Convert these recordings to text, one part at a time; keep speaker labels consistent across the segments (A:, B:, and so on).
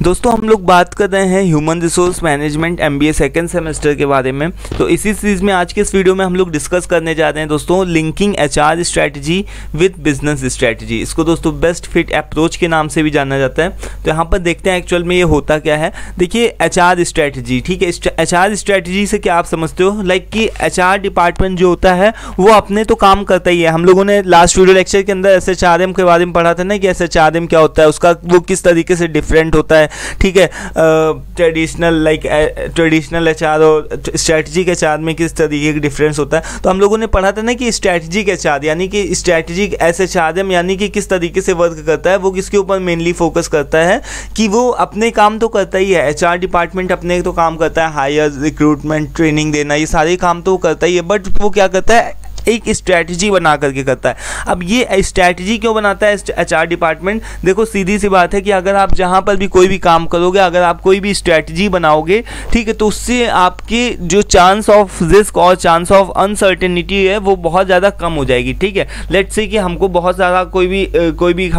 A: दोस्तों हम लोग बात कर रहे हैं human resource management MBA second semester के बारे में। तो इसी सीरीज में आज के इस वीडियो में हम लोग डिस्कस करने जा रहे हैं दोस्तों linking HR strategy with business strategy. इसको दोस्तों बेस्ट फिट अप्रोच के नाम से भी जाना जाता है। तो यहाँ पर देखते हैं एक्चुअल में ये होता क्या है। देखिए HR स्ट्रैटेजी, ठीक है, HR स्ट्रैटेजी से क्या आप समझते हो, लाइक कि HR डिपार्टमेंट जो होता है वो अपने तो काम करता ही है। हम लोगों ने लास्ट वीडियो लेक्चर के अंदर SHRM के बारे में पढ़ा था ना कि SHRM क्या होता है, उसका वो किस तरीके से डिफरेंट होता है, ठीक है। ट्रेडिशनल HR और स्ट्रैटेजिक HR में किस तरीके का डिफरेंस होता है। तो हम लोगों ने पढ़ा था ना कि स्ट्रैटेजिक HR यानी कि स्ट्रैटेजिक SHRM यानी कि किस तरीके से वर्क करता है, वो किसके ऊपर मेनली फोकस करता है कि वो अपने काम तो करता ही है। HR डिपार्टमेंट अपने तो काम करता है, हायर, रिक्रूटमेंट, ट्रेनिंग देना, ये सारे काम तो वो करता ही है, बट वो क्या करता है, एक स्ट्रैटेजी बना करके करता है। अब ये स्ट्रैटेजी क्यों बनाता है HR डिपार्टमेंट? देखो सीधी सी बात है कि अगर आप जहाँ पर भी कोई भी काम करोगे, अगर आप कोई भी स्ट्रैटेजी बनाओगे, ठीक है, तो उससे आपके जो चांस ऑफ रिस्क और चांस ऑफ अनसर्टेनिटी है वो बहुत ज़्यादा कम हो जाएगी, ठीक है। लेट्स से कि हमको बहुत ज़्यादा कोई भी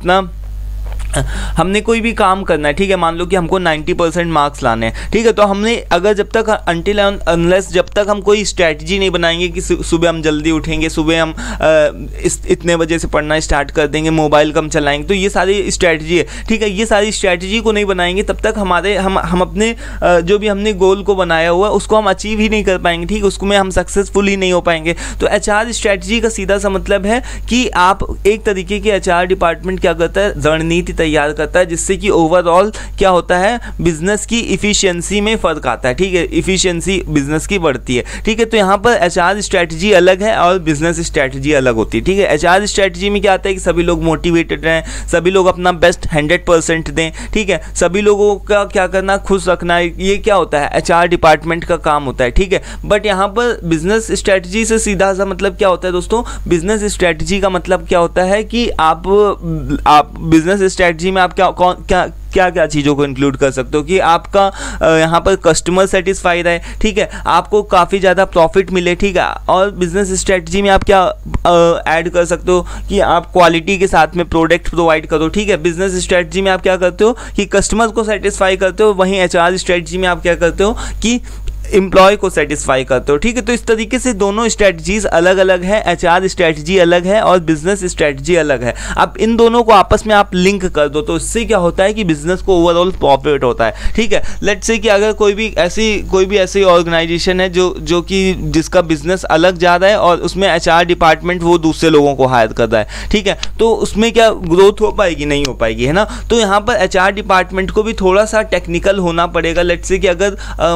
A: हमने कोई भी काम करना है, ठीक है, मान लो कि हमको 90% मार्क्स लाने हैं, ठीक है। तो हमने अगर जब तक अनटिल अनलेस जब तक हम कोई स्ट्रैटेजी नहीं बनाएंगे कि सुबह हम जल्दी उठेंगे, सुबह हम इतने बजे से पढ़ना स्टार्ट कर देंगे, मोबाइल कम चलाएंगे, तो ये सारी स्ट्रैटेजी है, ठीक है। ये सारी स्ट्रैटेजी को नहीं बनाएंगे तब तक हम अपने जो भी हमने गोल को बनाया हुआ है उसको हम अचीव ही नहीं कर पाएंगे, ठीक है, उसमें हम सक्सेसफुल ही नहीं हो पाएंगे। तो HR स्ट्रैटेजी का सीधा सा मतलब है कि आप एक तरीके के HR डिपार्टमेंट क्या करता है, रणनीति तैयार करता है, जिससे कि ओवरऑल क्या होता है, बिजनेस की इफिशिएंसी में फर्क आता है, ठीक है, इफिशिएंसी बिजनेस की बढ़ती है, ठीक है। तो यहाँ पर HR स्ट्रैटेजी अलग है और बिजनेस स्ट्रैटेजी अलग होती है, ठीक है। HR स्ट्रैटेजी में क्या आता है कि सभी लोग मोटिवेटेड रहें, सभी लोग अपना बेस्ट 100% दें, ठीक है, सभी लोगों का क्या करना, खुश रखना, ये क्या होता है, HR डिपार्टमेंट का काम होता है, ठीक है। बट यहाँ पर बिजनेस स्ट्रैटेजी से सीधा सा मतलब क्या होता है दोस्तों, बिजनेस स्ट्रैटेजी का मतलब क्या होता है कि आप बिजनेस स्ट्रैटेजी में आप क्या चीज़ों को इंक्लूड कर सकते हो कि आपका यहाँ पर कस्टमर सेटिस्फाई रहे, ठीक है, आपको काफ़ी ज़्यादा प्रॉफिट मिले, ठीक है। और बिजनेस स्ट्रेटजी में आप क्या ऐड कर सकते हो कि आप क्वालिटी के साथ में प्रोडक्ट प्रोवाइड करो, ठीक है। बिजनेस स्ट्रेटजी में आप क्या करते हो कि कस्टमर को सेटिस्फाई करते हो, वहीं HR स्ट्रेटजी में आप क्या करते हो कि एम्प्लॉय को सेटिस्फाई करते हो, ठीक है। तो इस तरीके से दोनों स्ट्रेटजीज अलग अलग है, HR स्ट्रेटजी अलग है और बिजनेस स्ट्रेटजी अलग है। अब इन दोनों को आपस में आप लिंक कर दो तो इससे क्या होता है कि बिजनेस को ओवरऑल प्रॉफिट होता है, ठीक है। लेट्स से कि अगर कोई भी ऐसी ऑर्गेनाइजेशन है जो कि जिसका बिजनेस अलग जा रहा है और उसमें HR डिपार्टमेंट वो दूसरे लोगों को हायर कर रहा है, ठीक है, तो उसमें क्या ग्रोथ हो पाएगी, नहीं हो पाएगी, है ना। तो यहाँ पर HR डिपार्टमेंट को भी थोड़ा सा टेक्निकल होना पड़ेगा। लेट्स से कि अगर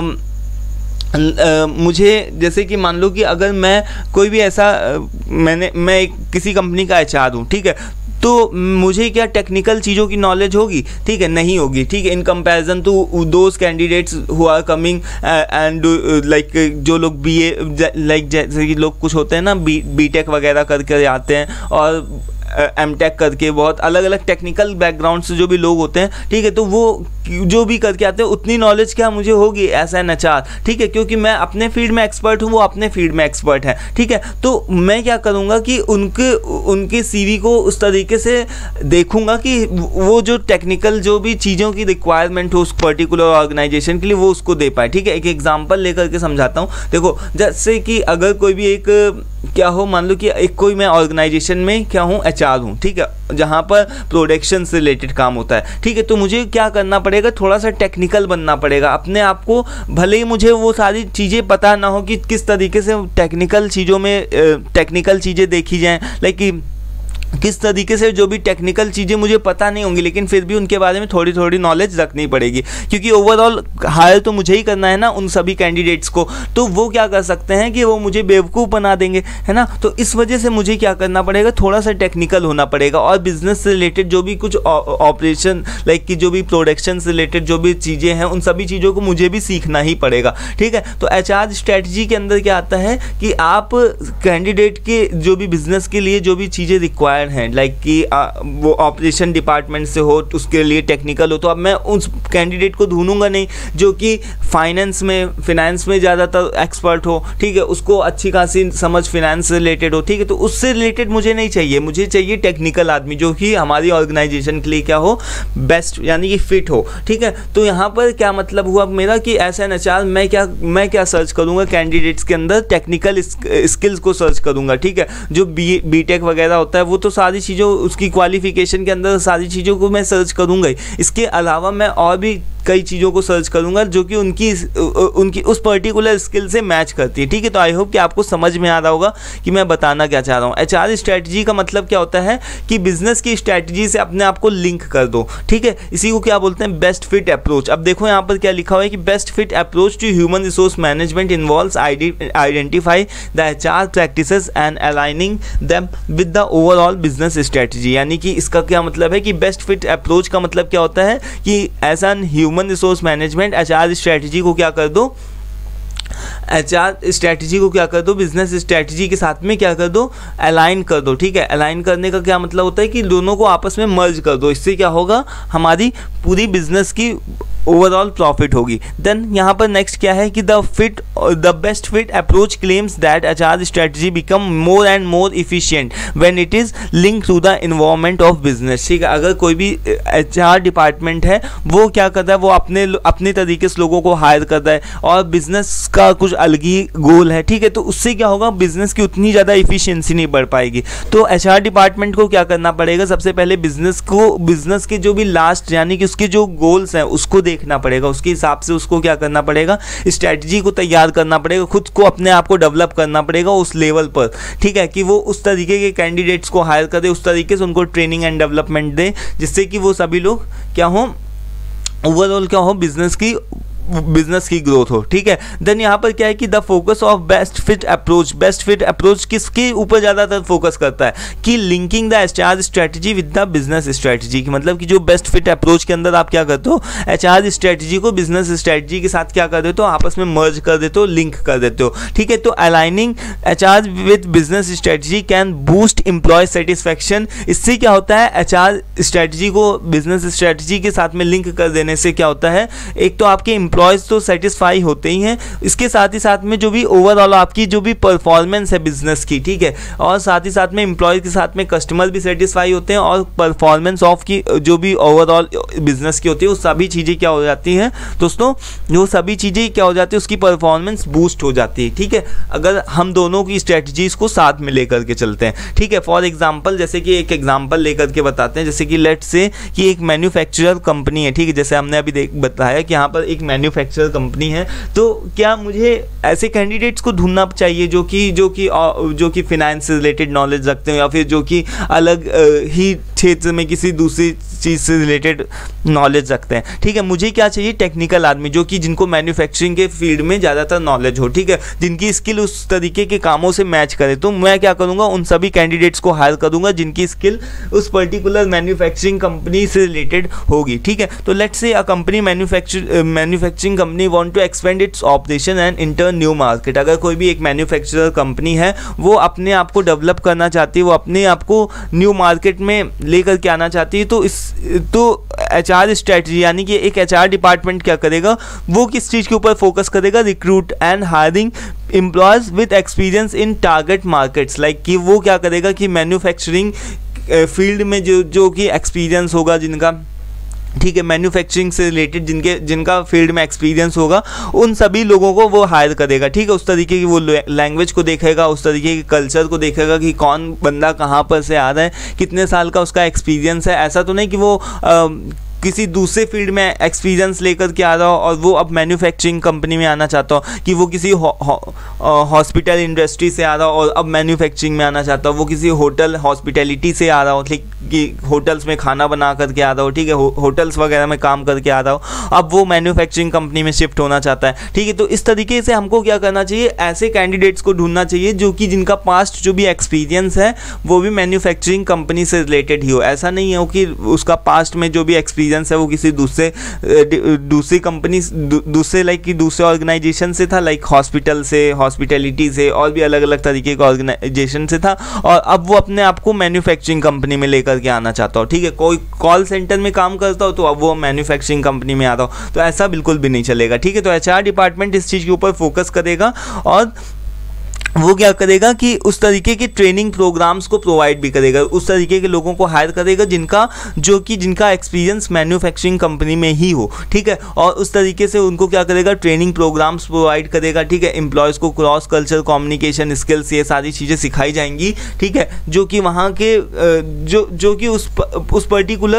A: मुझे जैसे कि मान लो कि अगर मैं कोई भी ऐसा मैं किसी कंपनी का HR हूँ, ठीक है, तो मुझे क्या टेक्निकल चीज़ों की नॉलेज होगी, ठीक है, नहीं होगी, ठीक है, in comparison to those candidates who are coming and like जो लोग BA लाइक जैसे कि लोग कुछ होते हैं ना B.Tech वगैरह करके आते हैं और M.Tech करके, बहुत अलग अलग टेक्निकल बैकग्राउंड से जो भी लोग होते हैं, ठीक है, तो वो जो भी करके आते हैं उतनी नॉलेज क्या मुझे होगी एज एन HR, ठीक है, क्योंकि मैं अपने फील्ड में एक्सपर्ट हूँ, वो अपने फील्ड में एक्सपर्ट है, ठीक है। तो मैं क्या करूँगा कि उनके CV को उस तरीके से देखूँगा कि वो जो टेक्निकल जो भी चीज़ों की रिक्वायरमेंट हो उस पर्टिकुलर ऑर्गेनाइजेशन के लिए वो उसको दे पाए, ठीक है। एक एग्जाम्पल लेकर के समझाता हूँ। देखो जैसे कि अगर कोई भी एक क्या हो, मान लो कि कोई मैं ऑर्गेनाइजेशन में क्या हूँ, HR हूँ, ठीक है, जहाँ पर प्रोडक्शन से रिलेटेड काम होता है, ठीक है। तो मुझे क्या करना पड़ेगा, थोड़ा सा टेक्निकल बनना पड़ेगा अपने आप को, भले ही मुझे वो सारी चीज़ें पता ना हो कि किस तरीके से टेक्निकल चीज़ों में टेक्निकल चीज़ें देखी जाएँ, लाइक किस तरीके से जो भी टेक्निकल चीज़ें मुझे पता नहीं होंगी, लेकिन फिर भी उनके बारे में थोड़ी थोड़ी नॉलेज रखनी पड़ेगी, क्योंकि ओवरऑल हायर तो मुझे ही करना है ना उन सभी कैंडिडेट्स को। तो वो क्या कर सकते हैं कि वो मुझे बेवकूफ़ बना देंगे, है ना। तो इस वजह से मुझे क्या करना पड़ेगा, थोड़ा सा टेक्निकल होना पड़ेगा और बिजनेस से रिलेटेड जो भी कुछ ऑपरेशन लाइक कि जो भी प्रोडक्शन से रिलेटेड जो भी चीज़ें हैं उन सभी चीज़ों को मुझे भी सीखना ही पड़ेगा, ठीक है। तो HR स्ट्रैटेजी के अंदर क्या आता है कि आप कैंडिडेट के जो भी बिजनेस के लिए जो भी चीज़ें रिक्वायर्ड रिक्वायर्ड हैं, लाइक कि वो ऑपरेशन डिपार्टमेंट से हो, उसके लिए टेक्निकल हो, तो अब मैं उस कैंडिडेट को ढूंढूंगा नहीं जो कि फाइनेंस में ज़्यादातर एक्सपर्ट हो, ठीक है, उसको अच्छी खासी समझ फाइनेंस से रिलेटेड हो, ठीक है, तो उससे रिलेटेड मुझे नहीं चाहिए, मुझे चाहिए टेक्निकल आदमी जो कि हमारी ऑर्गेनाइजेशन के लिए क्या हो, बेस्ट यानी कि फिट हो, ठीक है। तो यहाँ पर क्या मतलब हुआ मेरा कि SNHR मैं क्या सर्च करूँगा कैंडिडेट्स के अंदर, टेक्निकल स्किल्स को सर्च करूँगा, ठीक है। जो बीटेक वगैरह होता है वो तो सारी चीज़ों उसकी क्वालिफिकेशन के अंदर सारी चीज़ों को मैं सर्च करूँगा ही। इसके अलावा मैं और भी कई चीज़ों को सर्च करूंगा जो कि उनकी उस पर्टिकुलर स्किल से मैच करती है, ठीक है। तो आई होप कि आपको समझ में आ रहा होगा कि मैं बताना क्या चाह रहा हूँ। HR स्ट्रैटेजी का मतलब क्या होता है कि बिजनेस की स्ट्रैटेजी से अपने आप को लिंक कर दो, ठीक है। इसी को क्या बोलते हैं, बेस्ट फिट अप्रोच। अब देखो यहाँ पर क्या लिखा हुआ है कि best fit approach to human resource management involves identify the HR practices and aligning them with the overall business strategy. यानी कि इसका क्या मतलब है कि बेस्ट फिट अप्रोच का मतलब क्या होता है कि as an human resource management HR strategy को क्या कर दो, HR स्ट्रैटेजी को क्या कर दो, बिजनेस स्ट्रैटेजी के साथ में क्या कर दो, अलाइन कर दो, ठीक है। अलाइन करने का क्या मतलब होता है कि दोनों को आपस में मर्ज कर दो, इससे क्या होगा, हमारी पूरी बिजनेस की ओवरऑल प्रॉफिट होगी। देन यहाँ पर नेक्स्ट क्या है कि the best fit approach claims that HR strategy become more and more efficient when it is link to the environment of business, ठीक है। अगर कोई भी HR डिपार्टमेंट है वो क्या करता है, वो अपने तरीके से लोगों को हायर करता है और बिजनेस का कुछ अलग ही गोल है, ठीक है। तो उससे क्या होगा, बिजनेस की उतनी ज़्यादा इफिशियंसी नहीं बढ़ पाएगी। तो HR डिपार्टमेंट को क्या करना पड़ेगा, सबसे पहले बिजनेस के जो भी लास्ट यानी कि उसके जो गोल्स हैं उसको देखना पड़ेगा, उसके हिसाब से उसको क्या करना पड़ेगा, स्ट्रैटेजी को तैयार करना पड़ेगा, खुद को अपने आप को डेवलप करना पड़ेगा उस लेवल पर, ठीक है, कि वो उस तरीके के कैंडिडेट्स को हायर करे, उस तरीके से उनको ट्रेनिंग एंड डेवलपमेंट दे जिससे कि वो सभी लोग क्या हो, ओवरऑल क्या हो, बिजनेस की ग्रोथ हो, ठीक है। देन यहाँ पर क्या है कि the focus of best fit approach किसके ऊपर ज़्यादातर फोकस करता है कि linking the HR strategy with the business strategy, की मतलब कि जो बेस्ट फिट अप्रोच के अंदर आप क्या करते हो, HR स्ट्रैटेजी को बिजनेस स्ट्रैटेजी के साथ क्या कर देते हो, आपस में मर्ज कर देते हो, लिंक कर देते हो, ठीक है। तो aligning HR with business strategy can boost employee satisfaction. इससे क्या होता है, HR स्ट्रैटेजी को बिजनेस स्ट्रैटेजी के साथ में लिंक कर देने से क्या होता है, एक तो आपके एम्प्लॉयज़ तो सेटिस्फाई होते ही हैं, इसके साथ ही साथ में जो भी ओवरऑल आपकी जो भी परफॉर्मेंस है बिजनेस की, ठीक है, और साथ ही साथ में एम्प्लॉयज़ के साथ में कस्टमर भी सेटिस्फाई होते हैं और परफॉर्मेंस ऑफ की जो भी ओवरऑल बिजनेस की होती है वो सभी चीज़ें क्या हो जाती हैं दोस्तों, वो सभी चीज़ें क्या हो जाती है, उसकी परफॉर्मेंस बूस्ट हो जाती है, ठीक है, अगर हम दोनों की स्ट्रेटजीज़ को साथ में लेकर के चलते हैं, ठीक है। फॉर एग्जाम्पल, जैसे कि एक एग्जाम्पल लेकर के बताते हैं, जैसे कि लेट्स से कि एक मैन्युफैक्चरर कंपनी है, ठीक है, जैसे हमने अभी बताया कि यहाँ पर एक मैन्युफैक्चरर कंपनी है, तो क्या मुझे ऐसे कैंडिडेट्स को ढूंढना चाहिए जो कि फाइनेंस से रिलेटेड नॉलेज रखते हैं या फिर जो कि अलग ही क्षेत्र में किसी दूसरी चीज़ से रिलेटेड नॉलेज रखते हैं, ठीक है। मुझे क्या चाहिए, टेक्निकल आदमी जो कि जिनको मैन्युफैक्चरिंग के फील्ड में ज़्यादातर नॉलेज हो, ठीक है, जिनकी स्किल उस तरीके के कामों से मैच करे। तो मैं क्या करूँगा, उन सभी कैंडिडेट्स को हायर करूँगा जिनकी स्किल उस पर्टिकुलर मैन्युफैक्चरिंग कंपनी से रिलेटेड होगी, ठीक है। तो let's say a company manufacturing company want to expand its operation and enter new market. अगर कोई भी एक मैन्युफैक्चरर कंपनी है वो अपने आप को डेवलप करना चाहती है, वो अपने आप को न्यू मार्केट में लेकर के आना चाहती है, तो HR स्ट्रैटेजी यानी कि एक HR डिपार्टमेंट क्या करेगा, वो किस चीज़ के ऊपर फोकस करेगा, recruit and hiring employees with experience in target markets. Like कि वो क्या करेगा कि मैन्युफैक्चरिंग फील्ड में जो कि एक्सपीरियंस होगा जिनका, ठीक है, मैन्युफैक्चरिंग से रिलेटेड जिनका फील्ड में एक्सपीरियंस होगा, उन सभी लोगों को वो हायर करेगा, ठीक है। उस तरीके की वो लैंग्वेज को देखेगा, उस तरीके के कल्चर को देखेगा कि कौन बंदा कहाँ पर से आ रहा है, कितने साल का उसका एक्सपीरियंस है। ऐसा तो नहीं कि वो किसी दूसरे फील्ड में एक्सपीरियंस लेकर के आ रहा हो और वो अब मैन्युफैक्चरिंग कंपनी में आना चाहता हो, कि वो किसी हॉस्पिटल इंडस्ट्री से आ रहा हो और अब मैन्युफैक्चरिंग में आना चाहता हो, वो किसी होटल हॉस्पिटैलिटी से आ रहा हो, ठीक, कि होटल्स में खाना बना करके आ रहा हो, ठीक है, होटल्स वगैरह में काम करके आ रहा हो, अब वो मैन्युफैक्चरिंग कंपनी में शिफ्ट होना चाहता है, ठीक है। तो इस तरीके से हमको क्या करना चाहिए, ऐसे कैंडिडेट्स को ढूंढना चाहिए जो कि जिनका पास्ट जो भी एक्सपीरियंस है वो भी मैन्युफैक्चरिंग कंपनी से रिलेटेड ही हो। ऐसा नहीं हो कि उसका पास्ट में जो भी एक्सपीरियंस एक्सपीरियंस है वो किसी दूसरी कंपनी दूसरे ऑर्गेनाइजेशन से था, लाइक हॉस्पिटल से, हॉस्पिटैलिटी से, और भी अलग अलग तरीके के ऑर्गेनाइजेशन से था, और अब वो अपने आप को मैन्युफैक्चरिंग कंपनी में लेकर के आना चाहता हो। ठीक है, कोई कॉल सेंटर में काम करता हो तो अब वो मैन्युफैक्चरिंग कंपनी में आता हो, तो ऐसा बिल्कुल भी नहीं चलेगा। ठीक है, तो एचआर डिपार्टमेंट इस चीज़ के ऊपर फोकस करेगा और वो क्या करेगा कि उस तरीके के ट्रेनिंग प्रोग्राम्स को प्रोवाइड भी करेगा, उस तरीके के लोगों को हायर करेगा जिनका एक्सपीरियंस मैन्युफैक्चरिंग कंपनी में ही हो। ठीक है, और उस तरीके से उनको क्या करेगा, ट्रेनिंग प्रोग्राम्स प्रोवाइड करेगा। ठीक है, एम्प्लॉयज़ को क्रॉस कल्चर कम्युनिकेशन स्किल्स, ये सारी चीज़ें सिखाई जाएंगी। ठीक है, जो कि वहाँ के जो कि उस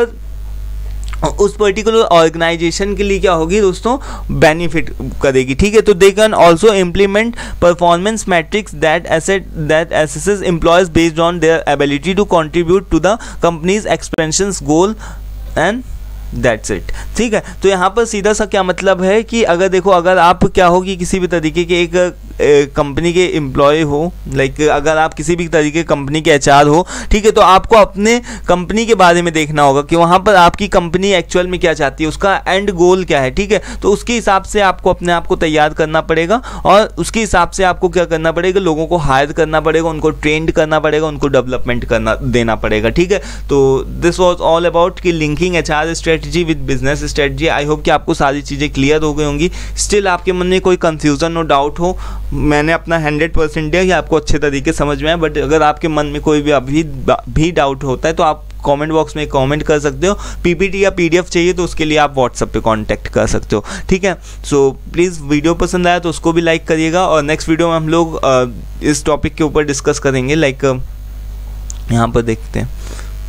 A: पर्टिकुलर ऑर्गेनाइजेशन के लिए क्या होगी दोस्तों, बेनिफिट करेगी। ठीक है, तो they can also implement performance metrics that assesses employees based on their ability to contribute to the company's expansion goal and that's it. ठीक है, तो यहाँ पर सीधा सा क्या मतलब है कि अगर आप क्या होगी किसी भी तरीके के एक कंपनी के एम्प्लॉय हो, लाइक अगर आप किसी भी तरीके कंपनी के एचआर हो, ठीक है, तो आपको अपने कंपनी के बारे में देखना होगा कि वहाँ पर आपकी कंपनी एक्चुअल में क्या चाहती है, उसका एंड गोल क्या है। ठीक है, तो उसके हिसाब से आपको अपने आप को तैयार करना पड़ेगा और उसके हिसाब से आपको क्या करना पड़ेगा, लोगों को हायर करना पड़ेगा, उनको ट्रेंड करना पड़ेगा, उनको डेवलपमेंट देना पड़ेगा। ठीक है, तो दिस वॉज ऑल अबाउट कि linking HR strategy with business strategy. I hope कि आपको सारी चीज़ें क्लियर हो गई होंगी। स्टिल आपके मन में कोई कंफ्यूजन और डाउट हो, मैंने अपना 100% दिया कि आपको अच्छे तरीके समझ में आए, बट अगर आपके मन में कोई भी अभी भी डाउट होता है तो आप कमेंट बॉक्स में कमेंट कर सकते हो। पीपीटी या पीडीएफ चाहिए तो उसके लिए आप व्हाट्सएप पे कांटेक्ट कर सकते हो। ठीक है, सो प्लीज़ वीडियो पसंद आया तो उसको भी लाइक करिएगा, और नेक्स्ट वीडियो में हम लोग इस टॉपिक के ऊपर डिस्कस करेंगे, लाइक यहाँ पर देखते हैं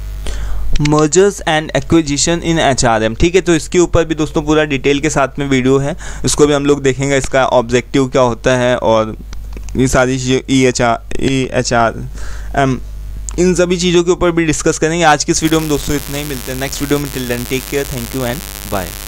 A: mergers and acquisition in HRM. ठीक है, तो इसके ऊपर भी दोस्तों पूरा डिटेल के साथ में वीडियो है, इसको भी हम लोग देखेंगे, इसका ऑब्जेक्टिव क्या होता है और ये सारी चीज़ें EHRM इन सभी चीज़ों के ऊपर भी डिस्कस करेंगे। आज की इस वीडियो में दोस्तों इतना ही, मिलते हैं नेक्स्ट वीडियो में। Till then take care, thank you and bye.